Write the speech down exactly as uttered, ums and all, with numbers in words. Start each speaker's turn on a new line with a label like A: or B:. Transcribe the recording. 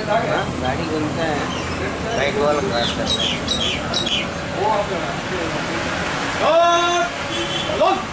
A: गाड़ी घूमते हैं, राइट वॉल क्रॉस करते हैं।